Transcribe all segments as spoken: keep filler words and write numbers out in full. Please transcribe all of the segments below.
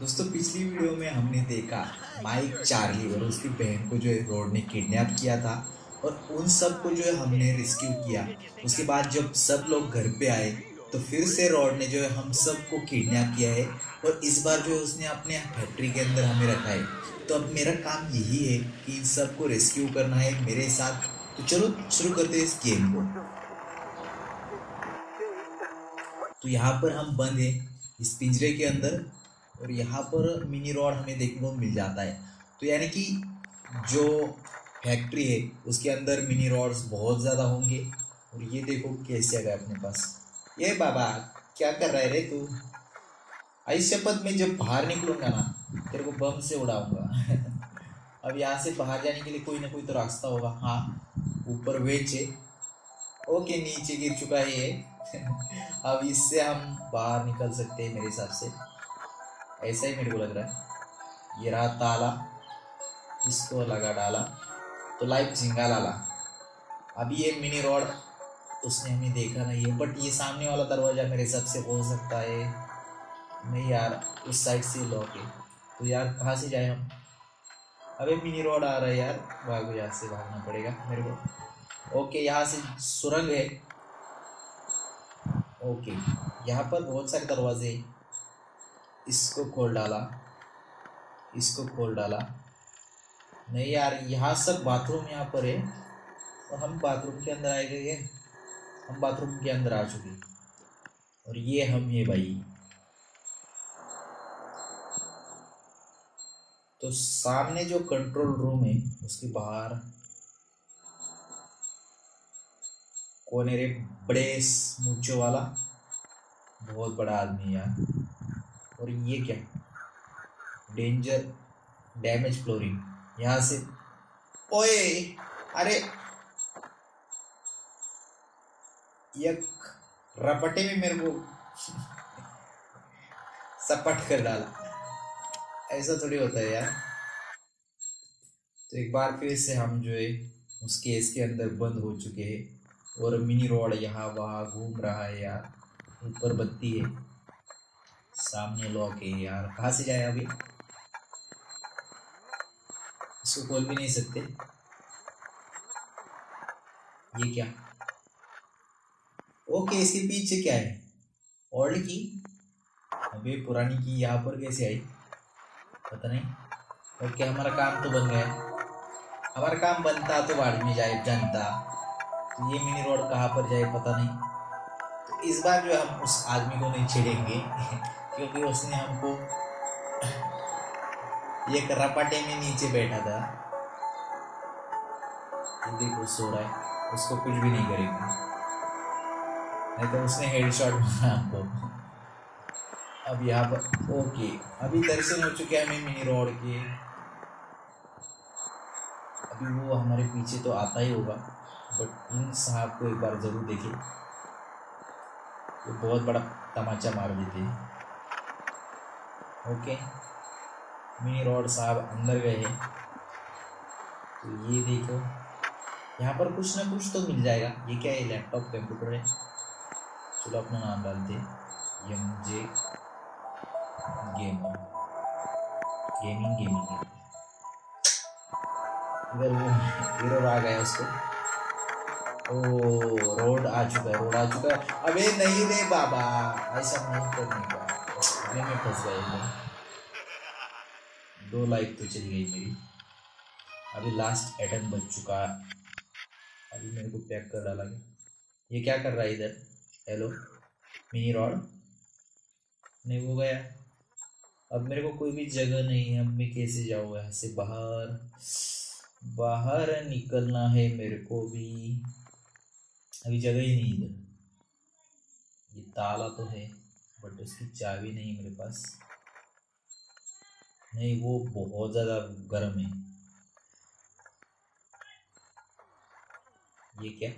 दोस्तों पिछली वीडियो में हमने देखा माइक चार्ली और उसकी बहन को जो है रोड ने किडनैप किया था और उन सब को जो है हमने रेस्क्यू किया। उसके बाद जब सब लोग घर पे आए तो फिर से रॉड ने जो है हम सबको किडनैप किया है और इस बार जो है उसने अपने फैक्ट्री के अंदर हमें रखा है। तो अब मेरा काम यही है कि इन सबको रेस्क्यू करना है मेरे साथ। तो चलो शुरू करते हैं इस गेम को। तो यहाँ पर हम बंद हैं इस पिंजरे के अंदर और यहाँ पर मिनी रॉड हमें देखने को मिल जाता है। तो यानी कि जो फैक्ट्री है उसके अंदर मिनी रॉड्स बहुत ज़्यादा होंगे। और ये देखो कैसे आ गए अपने पास। ये बाबा क्या कर रहा है रे तू? आई शपथ में जब बाहर निकलूंगा ना तेरे को बम से उड़ाऊंगा। अब यहाँ से बाहर जाने के लिए कोई ना कोई तो रास्ता होगा। हाँ ऊपर वेच है। ओके नीचे गिर चुका है ये। अब इससे हम बाहर निकल सकते हैं मेरे हिसाब से, ऐसा ही मेरे को लग रहा है। ये रहा ताला, इसको लगा डाला तो लाइफ झिंगा लाला। अभी ये मिनी रॉड उसने हमें देखा नहीं है, बट ये सामने वाला दरवाजा मेरे हिसाब से हो सकता है। नहीं यार उस साइड से लॉक है। तो यार कहाँ से जाए हम? अबे मिनी रॉड आ रहा है यार, भागो यहाँ से, भागना पड़ेगा मेरे को। ओके यहाँ से सुरंग है। ओके यहाँ पर बहुत सारे दरवाजे हैं। इसको खोल डाला, इसको खोल डाला। नहीं यार यहाँ सब बाथरूम यहाँ पर है और हम बाथरूम के अंदर आए गए हैं। हम बाथरूम के अंदर आ चुके और ये हम ये भाई। तो सामने जो कंट्रोल रूम है उसके बाहर कौन है रे? बड़े मूंछों वाला बहुत बड़ा आदमी यार। और ये क्या? Danger damage flooring. यहाँ से ओए अरे एक रपटे में मेरे को सपट कर डाला। ऐसा थोड़ी होता है यार। तो एक बार फिर से हम जो है उस केस के अंदर बंद हो चुके हैं और मिनी रॉड यहाँ वहाँ घूम रहा है यार। ऊपर बत्ती है, सामने लॉक है यार। कहाँ से जाए अभी? इसको खोल भी नहीं सकते। ये क्या? ओके इसके पीछे क्या है? ओल्ड की। अबे पुरानी की यहाँ पर कैसे आई पता नहीं। ओके हमारा काम तो बन गया। हमारा काम बनता तो बाद में जाए जनता। तो ये मिनी रोड कहाँ पर जाए पता नहीं। तो इस बार जो हम उस आदमी को नहीं छेड़ेंगे क्योंकि उसने हमको एक रपाटे में नीचे बैठा था। देखो सो रहा है, उसको कुछ भी नहीं करेंगे, नहीं तो उसने हेडशॉट मारा हमको। अब यहाँ पर ओके अभी दर्शन हो चुके हैं हमें मिनी रोड के। अभी वो हमारे पीछे तो आता ही होगा, बट इन साहब को एक बार जरूर देखें। वो बहुत बड़ा तमाचा मार देते हैं। ओके मिनी रोड साहब अंदर गए हैं। तो ये देखो यहाँ पर कुछ ना कुछ तो मिल जाएगा। ये क्या है? लैपटॉप कंप्यूटर है। चलो अपना नाम डालते हैं M J gaming gaming gaming. इधर वो एरर आ गया उसको। ओ रोड आ चुका है, रोड आ चुका है। अबे नहीं रे बाबा, ऐसा नहीं करने का। अबे मैं फंस गया। दो लाइफ तो चली गई मेरी। अभी लास्ट एटम बच चुका। अभी मेरे को पैक कर डाला गया। ये क्या कर रहा है इधर? Hello mini rod. नहीं वो गया। अब मेरे को कोई भी जगह नहीं है। अब मैं कैसे जाऊँ यहाँ से बाहर? बाहर निकलना है मेरे को भी। अभी जगह ही नहीं इधर। ये ताला तो है बट उसकी चाबी नहीं मेरे पास। नहीं वो बहुत ज़्यादा गर्म है। ये क्या?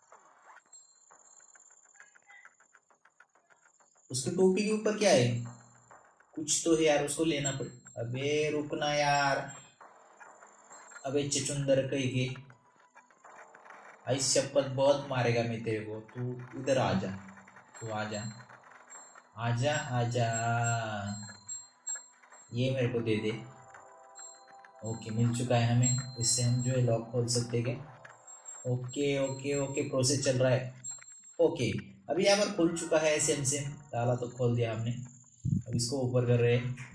उसकी टोपी के ऊपर क्या है? कुछ तो है यार, उसको लेना पड़े। अबे रुकना यार। अबे चचुंदर कहीं के आई शपथ बहुत मारेगा मैं तेरे को। तू इधर आ जा, तू आ जा, आजा आजा। ये मेरे को दे दे। ओके, मिल चुका है हमें। इससे हम जो है लॉक खोल सकते हैं क्या? ओके ओके ओके, प्रोसेस चल रहा है। ओके, अभी यहाँ पर खुल चुका है। सेम सेम ताला तो खोल दिया हमने। अब इसको ऊपर कर रहे हैं।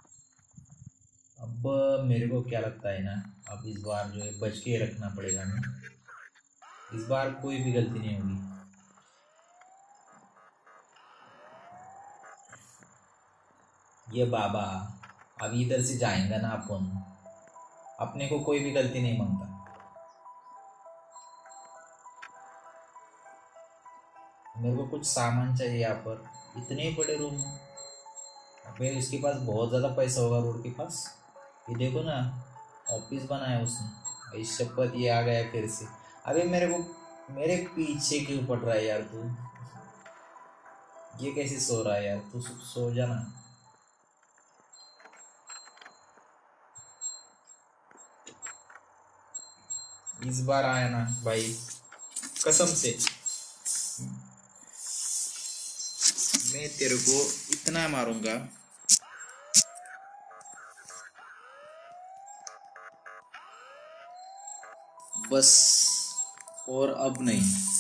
अब मेरे को क्या लगता है ना, अब इस बार जो है बच के रखना पड़ेगा हमें। इस बार कोई भी गलती नहीं होगी। ये बाबा अब इधर से जाएगा ना अपन, अपने को कोई भी गलती नहीं मांगता। मेरे को कुछ सामान चाहिए यहाँ पर। इतने बड़े रूम, अबे उसके पास बहुत ज़्यादा पैसा होगा रोड के पास। ये देखो ना, ऑफिस बनाया उसने। इस शपथ ये आ गया फिर से। अबे मेरे को मेरे पीछे क्यों पड़ रहा है यार तू? ये कैसे सो रहा है यार तू? सो जाना। इस बार आया ना भाई, कसम से मैं तेरे को इतना मारूंगा। बस, और अब नहीं।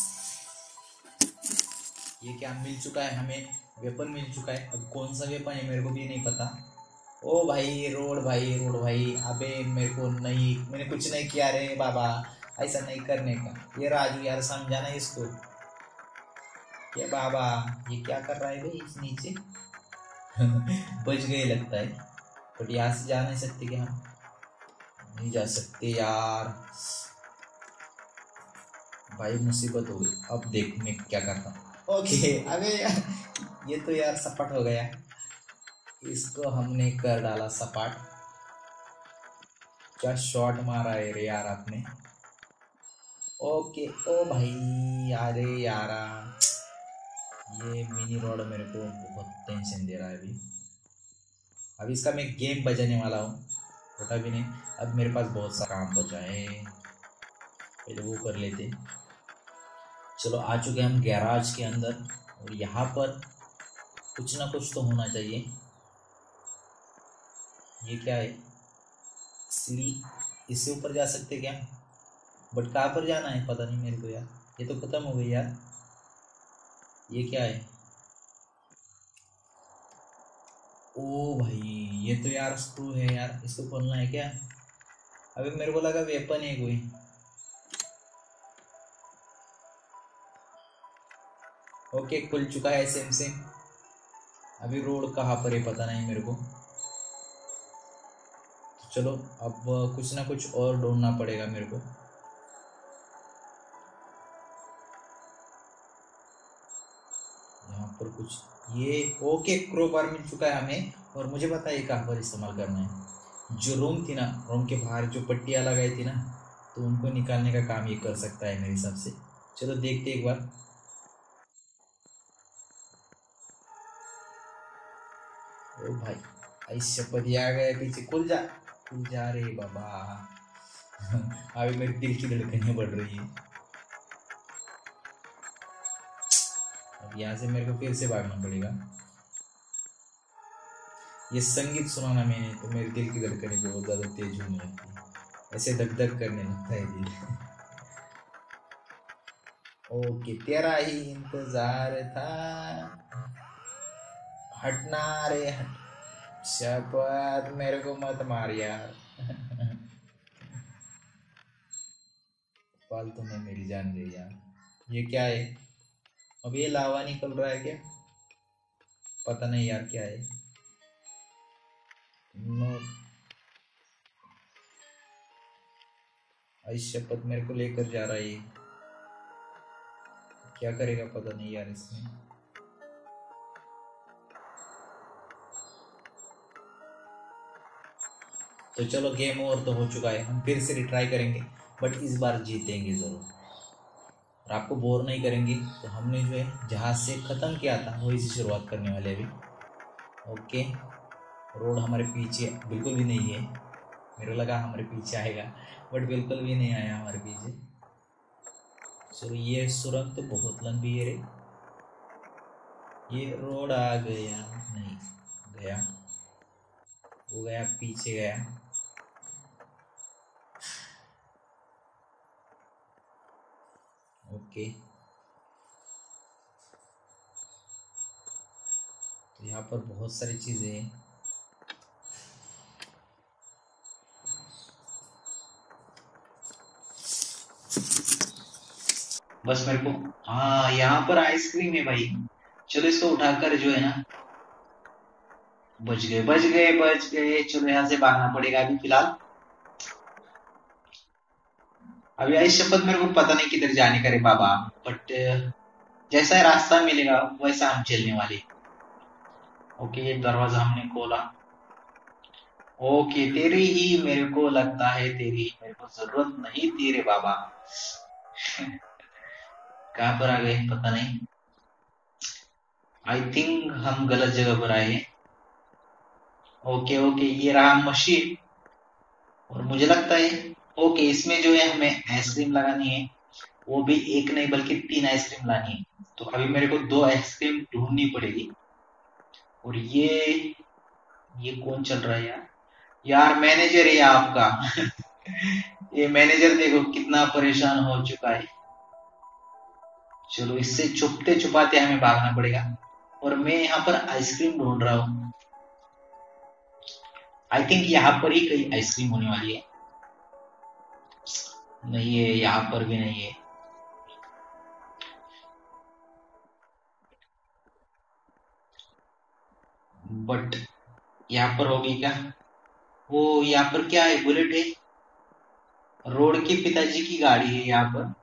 ये क्या मिल चुका है हमें? वेपन मिल चुका है। अब कौन सा वेपन है मेरे को भी नहीं पता। ओ भाई रोड, भाई रोड भाई। अबे मेरे को नहीं, मैंने कुछ नहीं किया रे बाबा, ऐसा नहीं करने का। ये राजू यार समझाना इसको। ये बाबा ये क्या कर रहा है भाई इस नीचे? बच गए लगता है। बट यहाँ से जा नहीं सकते क्या हम? नहीं जा सकते यार भाई, मुसीबत हो गई। अब देख मैं क्या करता हूँ। ओके, अबे यार ये तो यार सपाट हो गया। इसको हमने कर डाला सपाट। क्या शॉट मारा है रे यार आपने। ओके, ओ भाई अरे यारा, ये मिनी रॉड मेरे को बहुत टेंशन दे रहा है अभी। अब इसका मैं गेम बजाने वाला हूँ, छोटा भी नहीं। अब मेरे पास बहुत सा काम बचा है, पहले वो कर लेते। चलो आ चुके हम गैराज के अंदर, और यहाँ पर कुछ ना कुछ तो होना चाहिए। ये क्या है? सीढ़ी, इससे ऊपर जा सकते क्या? बट कहाँ पर जाना है पता नहीं मेरे को यार। ये तो खत्म हो गई यार। ये क्या है? ओ भाई ये तो यार स्क्रू है यार, इसको खोलना है क्या? अभी मेरे को लगा वेपन है कोई। ओके, खुल चुका है सेम सेम। अभी रोड कहाँ पर है पता नहीं मेरे को। तो चलो अब कुछ ना कुछ और ढूंढना पड़ेगा मेरे को। यहाँ पर कुछ, ये ओके क्रोबार मिल चुका है हमें। और मुझे पता है कहाँ पर इस्तेमाल करना है। जो रूम थी ना, रूम के बाहर जो पट्टियाँ लगाई थी ना, तो उनको निकालने का काम ये कर सकता है मेरे हिसाब से। चलो देखते एक बार। ओ भाई ऐसे पतिया गए पीछे। खुल जा, खुल जा रे बाबा। अभी मेरी दिल की धड़कनें बढ़ रही है। अब यहाँ से मेरे को फिर से भागना पड़ेगा। ये संगीत सुना ना मैंने तो मेरे दिल की धड़कनें बहुत ज्यादा तेज होने लगती है, ऐसे धक धक करने लगता है दिल। ओके, तेरा ही इंतजार था। हटना रे हट, शपथ मेरे को मत मार यार। फालतू में मेरी जान गई यार। ये क्या है? अब ये लावा निकल रहा है क्या? पता नहीं यार क्या है। नो, आई शपथ मेरे को लेकर जा रहा है ये। क्या करेगा पता नहीं यार इसमें। तो चलो गेम ओवर तो हो चुका है, हम फिर से रिट्राई करेंगे, बट इस बार जीतेंगे जरूर। और आपको बोर नहीं करेंगे। तो हमने जो है जहाज से ख़त्म किया था वही से शुरुआत करने वाले अभी। ओके, रोड हमारे पीछे बिल्कुल भी नहीं है। मेरे लगा हमारे पीछे आएगा, बट बिल्कुल भी नहीं आया हमारे पीछे। चलो ये सुरंग तो बहुत लंबी है रे। ये रोड आ गया नहीं गया। वो गया पीछे गया। ओके, तो यहाँ पर बहुत सारी चीजें हैं। बस मेरे को, हाँ यहाँ पर आइसक्रीम है भाई। चलो इसको उठाकर जो है ना, बच गए बच गए बच गए। चलो यहाँ से भागना पड़ेगा अभी फिलहाल। अभी आई शपथ, मेरे को पता नहीं किधर जाने का रे बाबा, बट जैसा रास्ता मिलेगा वैसा हम चलने वाले। ओके, ये दरवाजा हमने खोला। ओके, तेरी ही मेरे को लगता है, तेरी ही मेरे को जरूरत नहीं थी रे बाबा। कहाँ पर आ गए पता नहीं। आई थिंक हम गलत जगह पर आए हैं। ओके ओके, ये रहा मशीन। और मुझे लगता है, ओके, इसमें जो है हमें आइसक्रीम लगानी है। वो भी एक नहीं बल्कि तीन आइसक्रीम लानी है। तो अभी मेरे को दो आइसक्रीम ढूंढनी पड़ेगी। और ये ये कौन चल रहा है यार? यार मैनेजर है आपका। ये मैनेजर देखो कितना परेशान हो चुका है। चलो इससे छुपते छुपाते हमें भागना पड़ेगा। और मैं यहाँ पर आइसक्रीम ढूंढ रहा हूँ। आई थिंक यहाँ पर ही कहीं आइसक्रीम होने वाली है। नहीं है, यहाँ पर भी नहीं है। बट यहाँ पर होगी क्या? वो यहाँ पर क्या है? बुलेट है। रोड के पिताजी की गाड़ी है यहाँ पर।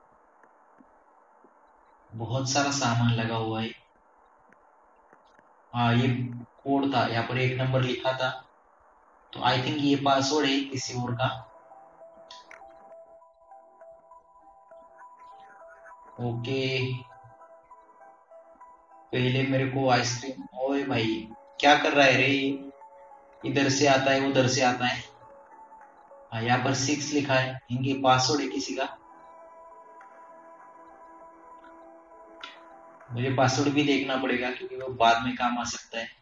बहुत सारा सामान लगा हुआ है। हाँ, ये कोड था यहाँ पर, एक नंबर लिखा था। तो आई थिंक ये पासवर्ड है किसी और का। ओके, पहले मेरे को आइसक्रीम। ओए भाई, क्या कर रहा है रे ये? इधर से आता है उधर से आता है। हाँ, यहाँ पर सिक्स लिखा है, इनके पासवर्ड है किसी का। मुझे पासवर्ड भी देखना पड़ेगा क्योंकि वो बाद में काम आ सकता है।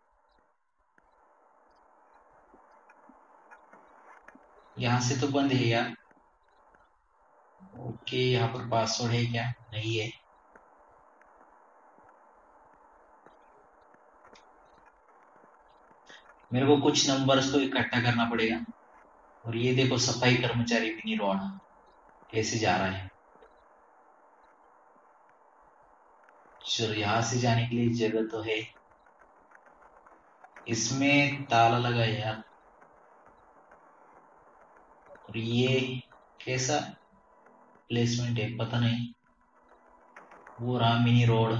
यहाँ से तो बंद है यार। ओके, यहाँ पर पासवर्ड है क्या? नहीं है। मेरे को कुछ नंबर्स को इकट्ठा करना पड़ेगा। और ये देखो, सफाई कर्मचारी मिनी रॉड कैसे जा रहा है। चलो, यहाँ से जाने के लिए जगह तो है। इसमें ताला लगा है यार। और ये कैसा प्लेसमेंट है पता नहीं। वो रहा मिनी रोड।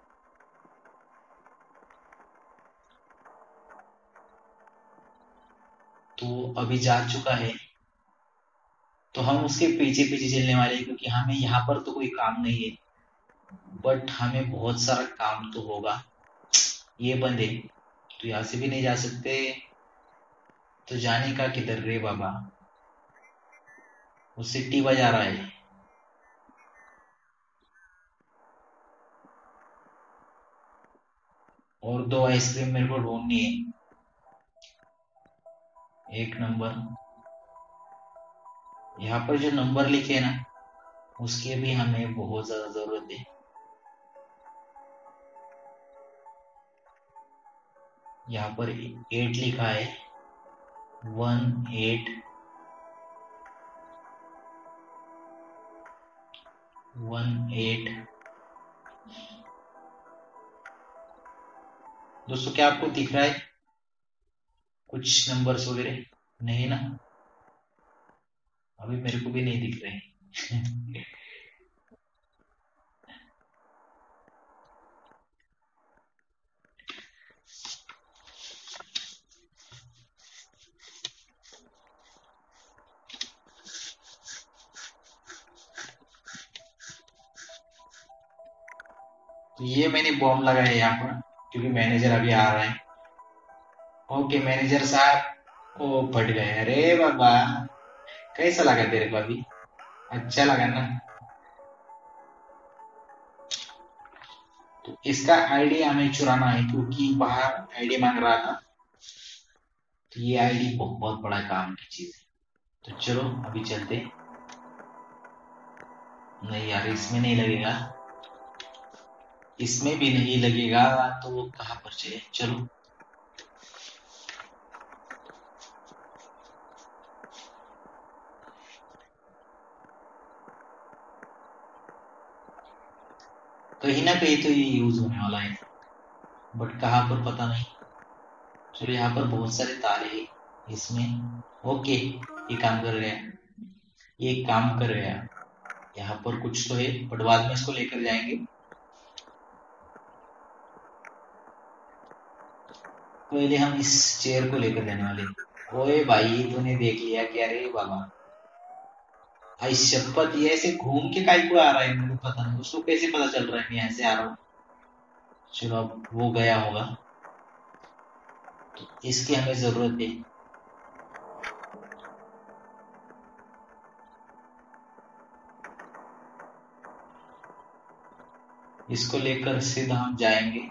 तो अभी जा चुका है। तो हम उसके पीछे पीछे चलने वाले हैं क्योंकि हमें यहाँ पर तो कोई काम नहीं है। बट हमें बहुत सारा काम तो होगा। ये बंद है, तो यहाँ से भी नहीं जा सकते। तो जाने का किधर रे बाबा? वो सिटी बजा रहा है। और दो आइसक्रीम मेरे को ढूंढनी है। एक नंबर, यहाँ पर जो नंबर लिखे है ना, उसकी भी हमें बहुत ज्यादा जरूरत है। यहाँ पर एट लिखा है। One eight one eight. दोस्तों, क्या आपको दिख रहा है कुछ नंबर्स वगैरह? नहीं ना, अभी मेरे को भी नहीं दिख रहे। तो ये मैंने बॉम्ब लगाया यहाँ पर क्योंकि मैनेजर अभी आ रहा है। ओके मैनेजर साहब, ओ फट गए। अरे बाबा, कैसा लगा तेरे को अभी? अच्छा लगा ना? तो इसका आईडी हमें चुराना है क्योंकि बाहर आईडी मांग रहा था। तो ये आईडी बहुत बड़ा काम की चीज है। तो चलो अभी चलते। नहीं यार, इसमें नहीं लगेगा, इसमें भी नहीं लगेगा, तो कहाँ पर चाहिए? चलो कहीं ना कहीं तो ये यूज होने वाला है, बट कहाँ पर पता नहीं। चलो यहाँ पर बहुत सारे तारे हैं इसमें। ओके, ये काम कर गया, ये काम कर गया। यहाँ पर कुछ तो है, बट बाद में इसको लेकर जाएंगे। पहले हम इस चेयर को लेकर जाने वाले। ओए भाई, तूने देख लिया क्या रे बाबा? भाई शपथ, ये ऐसे घूम के काहे को आ रहा है? मेरे को पता नहीं, उसको कैसे पता चल रहा है मैं यहाँ से आ रहा हूँ? चलो अब वो गया होगा, तो इसकी हमें जरूरत है। इसको लेकर सीधा हम जाएंगे।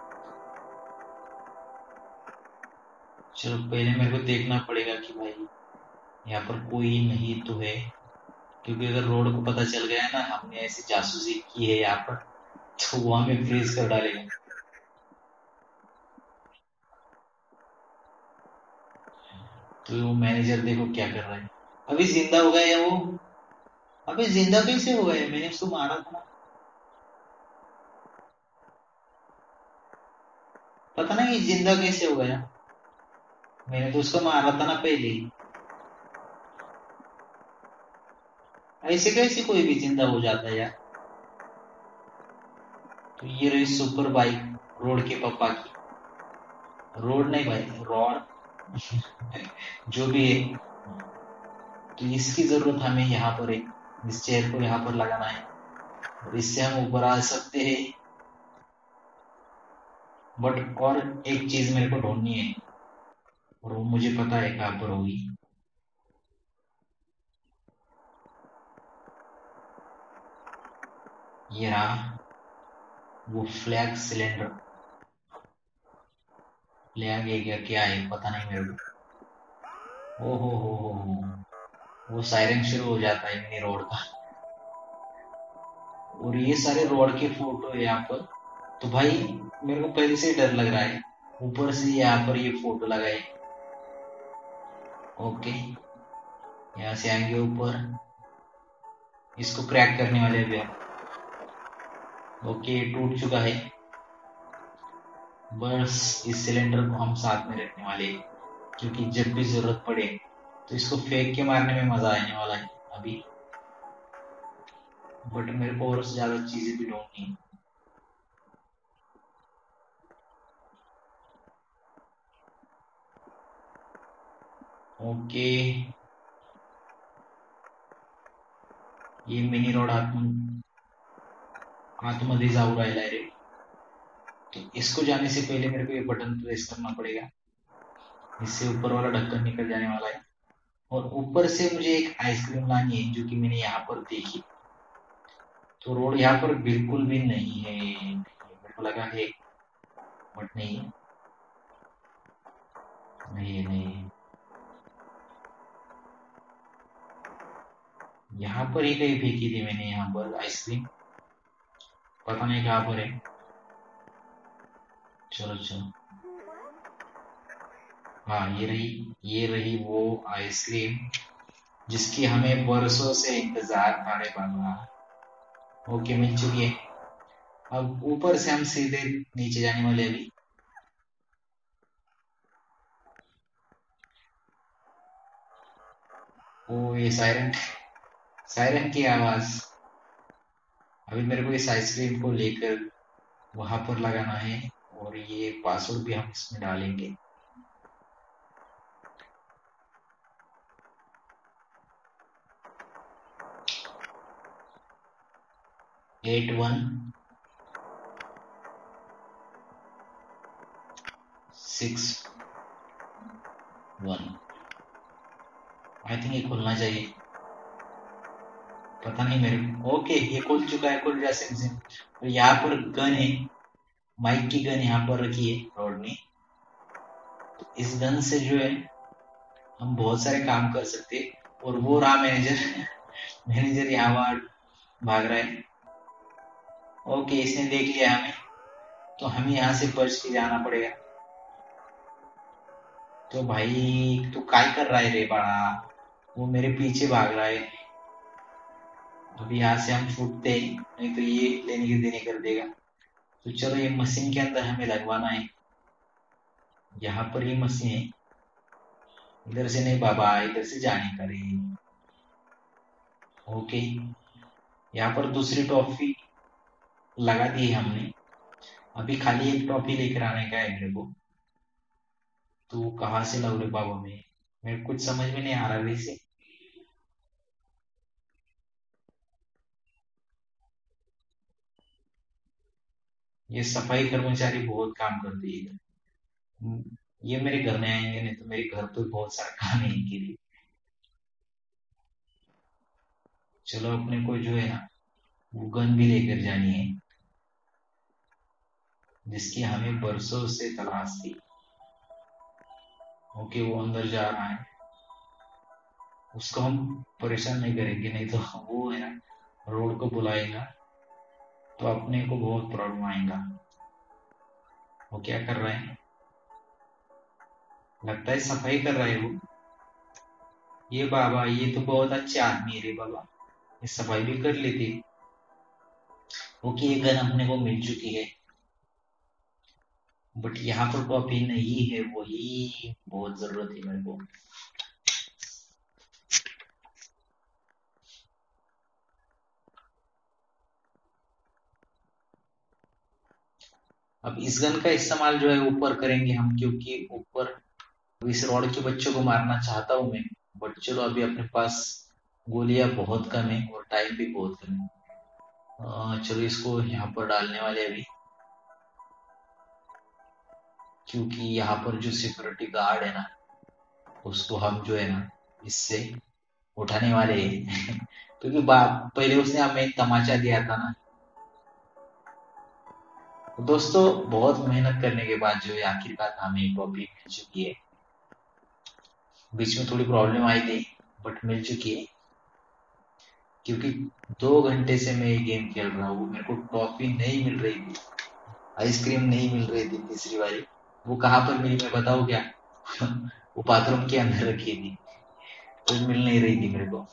चलो पहले मेरे को देखना पड़ेगा कि भाई यहाँ पर कोई नहीं तो है, क्योंकि अगर रोड को पता चल गया ना हमने ऐसी जासूसी की है यहाँ पर, तो वो हमें फ्रीज कर डालेगा। तो वो मैनेजर देखो क्या कर रहा है। अभी जिंदा हो गया है वो? अबे जिंदा कैसे हो गया? मैंने उसको मारा था ना। पता नहीं जिंदा कैसे हो गया, मैंने तो उसको मारा था ना पहले ही। ऐसे कैसे कोई भी जिंदा हो जाता है यार? तो ये रही सुपर बाइक रोड के पापा की। रोड नहीं भाई, रॉड जो भी है। तो इसकी जरूरत हमें यहाँ पर है, इस चेयर को यहाँ पर लगाना है, और इससे हम ऊपर आ सकते हैं। बट और एक चीज मेरे को ढूंढनी है, और वो मुझे पता है कहाँ पर होगी। ये रहा वो फ्लैग सिलेंडर। फ्लैग है क्या, क्या है पता नहीं मेरे को। ओ हो हो हो हो, वो सायरन शुरू हो जाता है मिनी रोड का। और ये सारे रोड के फोटो है यहाँ पर। तो भाई मेरे को पहले से ही डर लग रहा है, ऊपर से यहाँ पर ये फोटो लगाए। ओके, यहाँ से आएंगे ऊपर, इसको क्रैक करने वाले अभी हम। ओके, टूट चुका है। बस इस सिलेंडर को हम साथ में रखने वाले हैं, क्योंकि जब भी जरूरत पड़े तो इसको फेंक के मारने में मजा आने वाला है अभी। बट मेरे को और ज्यादा चीजें भी ढूंढनी है। ओके, ये मिनी रोड आत्म आतमध्ये जाऊ राहिला है रे। तो इसको जाने से पहले मेरे को ये बटन प्रेस करना पड़ेगा, इससे ऊपर वाला ढक्कन निकल जाने वाला है। और ऊपर से मुझे एक आइसक्रीम लानी है, जो कि मैंने यहाँ पर देखी। तो रोड यहाँ पर बिल्कुल भी नहीं है, मेरे को लगा है बट नहीं है, नहीं है, नहीं है। यहाँ पर ही कहीं फेंकी थी मैंने, यहाँ पर आइसक्रीम, पता नहीं कहाँ पर है। चलो चलो, हाँ ये रही, ये रही वो आइसक्रीम जिसकी हमें बरसों से इंतजार था रे बाबा। ओके, मिल चुकी है। अब ऊपर से हम सीधे नीचे जाने वाले अभी। ओ ये सायरन, सायरन की आवाज। अभी मेरे को इस आइसक्रीम को लेकर वहां पर लगाना है, और ये पासवर्ड भी हम इसमें डालेंगे। Eight one six one. I think ये खुलना चाहिए, पता नहीं मेरे को। ओके, ये खुल चुका है, खुल गया सिम सिम। और यहाँ पर गन है, माइक की गन यहाँ पर रखी है रोड में। तो इस गन से जो है हम बहुत सारे काम कर सकते। और वो रहा मैनेजर। मैनेजर यहाँ वहाँ भाग रहा है। ओके, इसने देख लिया हमें, तो हमें यहाँ से बच के जाना पड़ेगा। तो भाई तू काय कर रहा है रे बड़ा, वो मेरे पीछे भाग रहा है। अभी यहाँ से हम छूटते ही, नहीं तो ये लेने के देने कर देगा। तो चलो ये मशीन के अंदर हमें लगवाना है। यहाँ पर ये मशीन है, इधर से नहीं बाबा, इधर से जाने का रे। ओके, यहाँ पर दूसरी टॉफी लगा दी है हमने। अभी खाली एक टॉफी लेकर आने का है मेरे को। तो कहाँ से लाऊं रे बाबा मैं मेरे को कुछ समझ में नहीं आ रहा वैसे। ये सफाई कर्मचारी बहुत काम करती है इधर। हम्म, ये मेरे घर में आएंगे, नहीं तो मेरे घर पे बहुत सारा काम है इनके लिए। चलो अपने को जो है ना, वो गन भी लेकर जानी है, जिसकी हमें बरसों से तलाश थी। ओके, वो अंदर जा रहा है। उसको हम परेशान नहीं करेंगे, नहीं तो वो है ना रोड को बुलाएगा, तो अपने को बहुत प्रॉब्लम आएगा। वो क्या कर रहा है, लगता है सफाई कर रहा है वो। ये बाबा, ये तो बहुत अच्छे आदमी है रे बाबा, ये सफाई भी कर लेते। ओके, ये गन अपने को मिल चुकी है, बट यहाँ पर कॉपी नहीं है, वही बहुत जरूरत है मेरे को। अब इस गन का इस्तेमाल जो है ऊपर करेंगे हम, क्योंकि ऊपर इस रॉड के बच्चों को मारना चाहता हूं मैं। बट चलो, अभी अपने पास गोलियां बहुत कम है और टाइम भी बहुत कम है। अ, चलो इसको यहाँ पर डालने वाले अभी, क्योंकि यहाँ पर जो सिक्योरिटी गार्ड है ना, उसको हम जो है ना इससे उठाने वाले हैं। क्योंकि बा- पहले उसने हमें तमाचा दिया था ना। तो दोस्तों, बहुत मेहनत करने के बाद जो है आखिरकार हमें टॉपिक मिल चुकी है। बीच में थोड़ी प्रॉब्लम आई थी, बट मिल चुकी है। क्योंकि दो घंटे से मैं ये गेम खेल रहा हूँ, मेरे को टॉफी नहीं मिल रही थी, आइसक्रीम नहीं मिल रही थी तीसरी बारी। वो कहाँ पर मिली मैं बताऊँ क्या? वो बाथरूम के अंदर रखी थी, तो मिल नहीं रही थी मेरे को।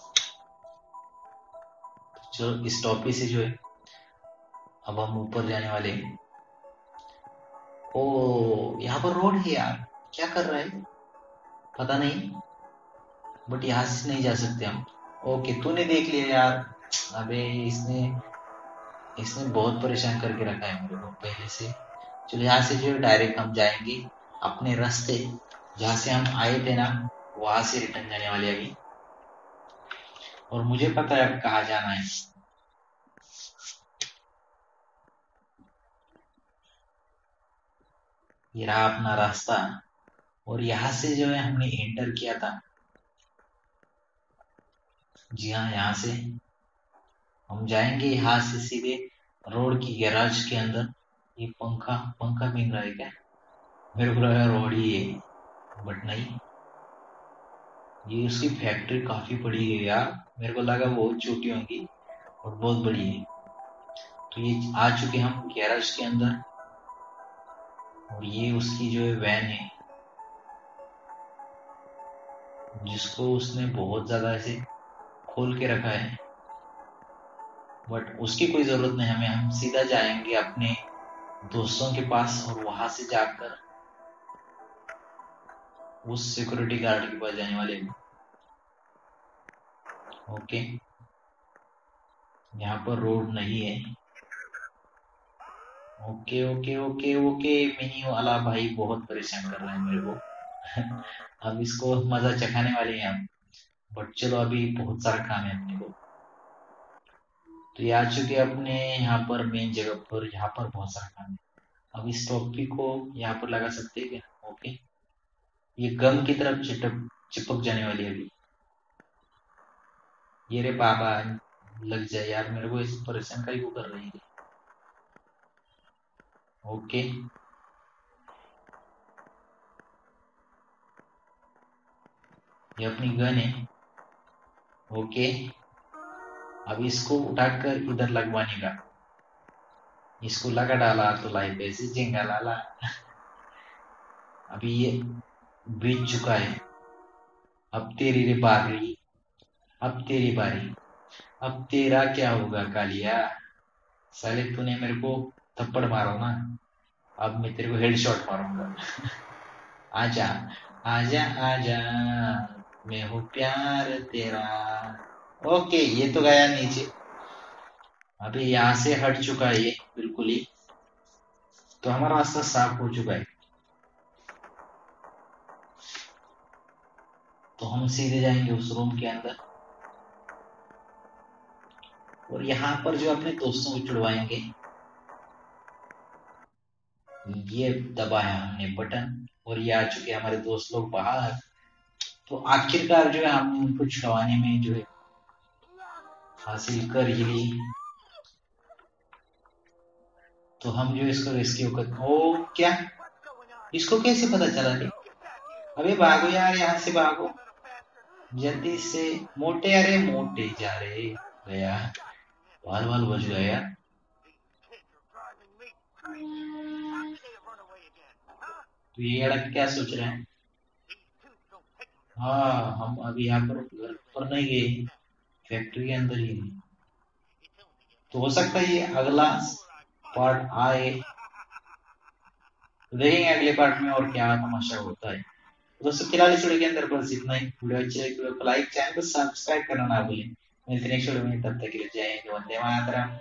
चलो इस टॉपी से जो है अब हम ऊपर जाने वाले हैं। ओ, यहाँ पर रोड है यार, क्या कर रहा है पता नहीं, बट यहाँ से नहीं जा सकते हम। ओके, तूने देख लिया यार। अबे, इसने इसने बहुत परेशान करके रखा है मेरे को पहले से। चलो यहाँ से जो है डायरेक्ट हम जाएंगे अपने रास्ते, जहाँ से हम आए थे ना, वहां से रिटर्न जाने वाले अभी। और मुझे पता है अब कहाँ जाना है। ये रहा अपना रास्ता, और यहाँ से जो है हमने एंटर किया था। जी हाँ, यहाँ से हम जाएंगे, यहाँ से सीधे रोड की गैराज के अंदर। ये पंखा पंखा मिल रहा है क्या? मेरे को लगा रोड ही है, बट नहीं। ये उसकी फैक्ट्री काफी बड़ी है यार, मेरे को लगा बहुत छोटी होगी और बहुत बड़ी है। तो ये आ चुके हम गैराज के अंदर, और ये उसकी जो है वैन है, जिसको उसने बहुत ज्यादा ऐसे खोल के रखा है। बट उसकी कोई जरूरत नहीं हमें, हम सीधा जाएंगे अपने दोस्तों के पास, और वहां से जाकर उस सिक्योरिटी गार्ड के पास जाने वाले हैं। ओके, यहाँ पर रोड नहीं है। Okay okay okay okay, mini वाला भाई बहुत परेशान कर रहा है मेरे को। अब इसको मजा चखाने वाले हैं हम। बट चलो, अभी बहुत सारा काम है अपने को। तो ये आ चुके हैं अपने यहाँ पर मेन जगह पर, यहाँ पर बहुत सारा काम है। अब इस टॉपिक को यहाँ पर लगा सकते हैं क्या? ओके, ये गम की तरफ चिटक चिपक जाने वाली है अभी। ये रे बाबा, लग जाए यार, मेरे को इस परेशान का ही वो कर रही है। ओके, ये अपनी गन है। ओके, अब इसको उठाकर इधर लगवाने का। इसको लगा डाला तो लाई पैसे झेंगा लाला। अभी ये बीत चुका है। अब तेरी रे बारी, अब तेरी बारी। अब तेरा क्या होगा कालिया? साले तूने मेरे को थप्पड़ मारो ना, अब मैं तेरे को हेडशॉट मारूंगा। आजा आजा आजा, मैं हूँ प्यार तेरा। ओके, ये तो गया नीचे। अभी यहाँ से हट चुका है ये बिल्कुल ही। तो हमारा रास्ता साफ हो चुका है। तो हम सीधे जाएंगे उस रूम के अंदर, और यहाँ पर जो अपने दोस्तों को छुड़वाएंगे। ये दबाया हमने बटन, और ये आ चुके हमारे दोस्त लोग बाहर। तो आखिरकार जो है हमने उनको छुड़वाने में जो है हासिल कर ही ली। तो हम जो इसको रेस्क्यू कर, ओ क्या, इसको कैसे पता चला रे? अबे भागो यार, यहाँ से भागो जल्दी से। मोटे, अरे मोटे जा रहे। गया, बाल बाल बच गया यार। तो ये लड़का क्या सोच रहे हैं? हाँ, हम अभी यहाँ पर घर पर नहीं गए, फैक्ट्री के अंदर ही हैं। तो हो सकता है ये अगला पार्ट आए, तो देखेंगे अगले पार्ट में और क्या तमाशा होता है। तो दोस्तों फिलहाल इस वीडियो के अंदर बस इतना ही। वीडियो अच्छी लगी वीडियो को लाइक, चैनल को सब्सक्राइब करना ना भूलें। मिलते हैं नेक्स्ट वीडियो में, तब तक के लिए जय हिंद, वंदे मातरम।